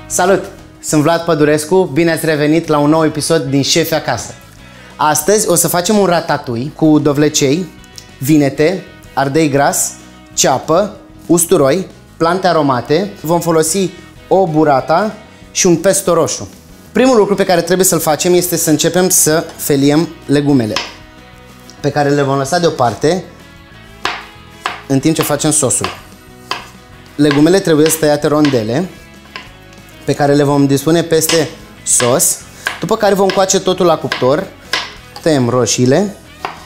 Salut! Sunt Vlad Pădurescu, bine ați revenit la un nou episod din Șefi Acasă. Astăzi o să facem un ratatouille cu dovlecei, vinete, ardei gras, ceapă, usturoi, plante aromate. Vom folosi o burrata și un pesto roșu. Primul lucru pe care trebuie să-l facem este să începem să feliem legumele, pe care le vom lăsa deoparte în timp ce facem sosul. Legumele trebuie tăiate rondele, pe care le vom dispune peste sos, după care vom coace totul la cuptor. Tăiem roșiile.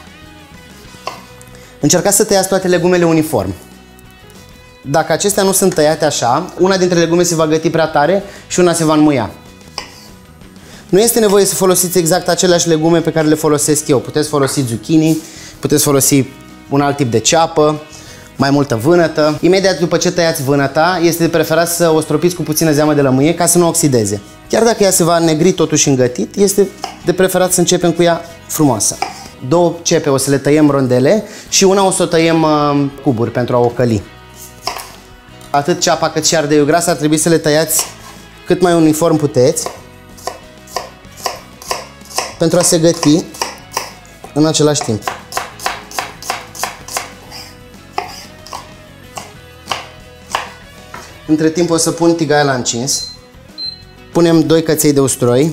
Încercați să tăiați toate legumele uniform. Dacă acestea nu sunt tăiate așa, una dintre legume se va găti prea tare și una se va înmuia. Nu este nevoie să folosiți exact aceleași legume pe care le folosesc eu. Puteți folosi zucchini, puteți folosi un alt tip de ceapă, mai multă vânătă. Imediat după ce tăiați vânăta, este de preferat să o stropiți cu puțină zeamă de lămâie ca să nu oxideze. Chiar dacă ea se va negri totuși îngătit, este de preferat să începem cu ea frumoasă. Două cepe o să le tăiem rondele și una o să o tăiem cuburi pentru a o căli. Atât ceapa cât și ardeiul gras ar trebui să le tăiați cât mai uniform puteți, pentru a se găti în același timp. Între timp o să pun tigaia la încins. Punem 2 căței de usturoi.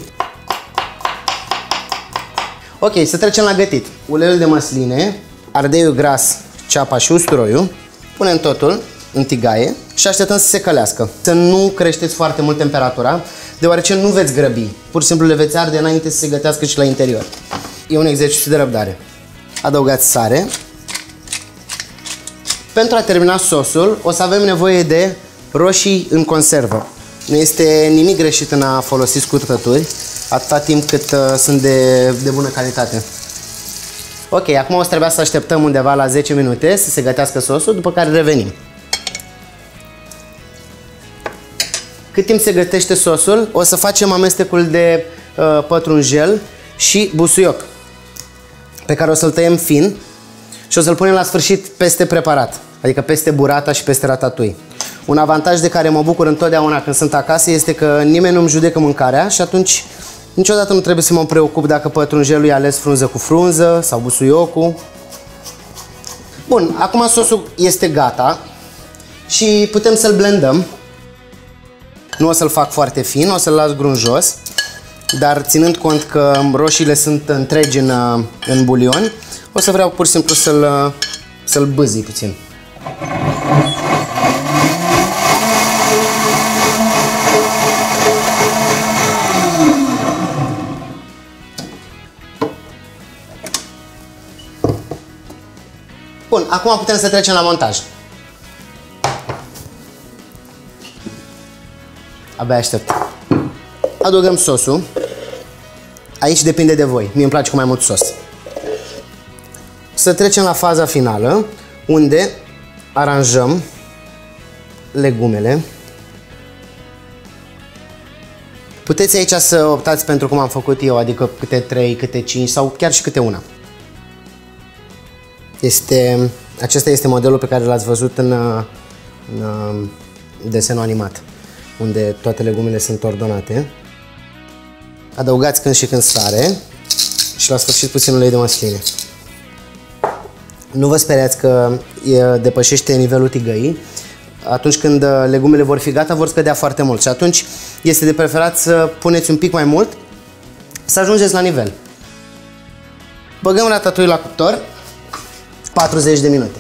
Ok, să trecem la gătit. Uleiul de măsline, ardeiul gras, ceapa și usturoiul. Punem totul în tigaie și așteptăm să se călească. Să nu creșteți foarte mult temperatura, deoarece nu veți grăbi. Pur și simplu le veți arde înainte să se gătească și la interior. E un exercițiu de răbdare. Adăugați sare. Pentru a termina sosul, o să avem nevoie de roșii în conservă. Nu este nimic greșit în a folosi scurtături, atâta timp cât sunt de bună calitate. Ok, acum o să trebuia să așteptăm undeva la 10 minute să se gătească sosul, după care revenim. Cât timp se gătește sosul, o să facem amestecul de pătrunjel și busuioc, pe care o să-l tăiem fin și o să-l punem la sfârșit peste preparat, adică peste burrata și peste ratatouille. Un avantaj de care mă bucur întotdeauna când sunt acasă este că nimeni nu-mi judecă mâncarea și atunci niciodată nu trebuie să mă preocup dacă pătrunjelul e ales frunză cu frunză sau busuiocul. Bun, acum sosul este gata și putem să-l blendăm. Nu o să-l fac foarte fin, o să-l las grunjos, dar ținând cont că roșiile sunt întregi în bulion, o să vreau pur și simplu să-l bâzii puțin. Bun, acum putem să trecem la montaj. Abia aștept. Adăugăm sosul. Aici depinde de voi. Mie îmi place cu mai mult sos. Să trecem la faza finală, unde aranjăm legumele. Puteți aici să optați pentru cum am făcut eu, adică câte 3, câte 5 sau chiar și câte una. Acesta este modelul pe care l-ați văzut în desenul animat, unde toate legumele sunt ordonate. Adăugați când și când sare și la sfârșit puțin ulei de măsline. Nu vă speriați că depășește nivelul tigăii. Atunci când legumele vor fi gata, vor scădea foarte mult și atunci este de preferat să puneți un pic mai mult, să ajungeți la nivel. Băgăm ratatouille la cuptor 40 de minute.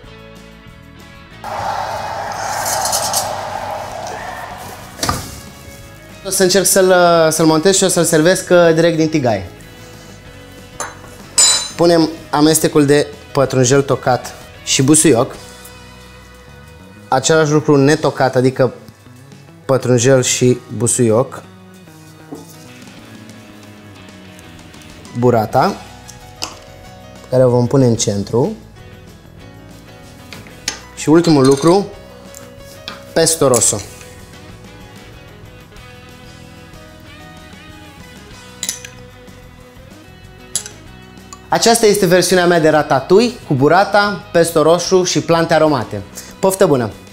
O să încerc să-l montez și o să-l servesc direct din tigaie. Punem amestecul de pătrunjel tocat și busuioc. Același lucru netocat, adică pătrunjel și busuioc. Burrata, pe care o vom pune în centru. Și ultimul lucru, pesto rosso. Aceasta este versiunea mea de ratatouille cu burrata, pesto roșu și plante aromate. Poftă bună!